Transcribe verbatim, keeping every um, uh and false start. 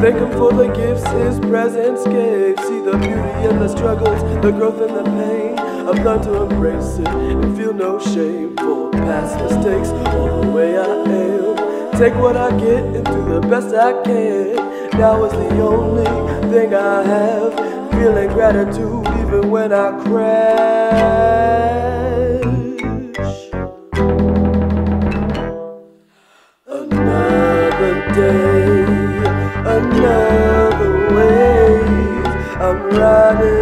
Thank Him for the gifts His presence gave. See the beauty in the struggles, the growth and the pain. I've learned to embrace it and feel no shame for past mistakes or the way I am. Take what I get and do the best I can. Now is the only thing I have. Feeling gratitude even when I crash. Another day, another wave. I'm riding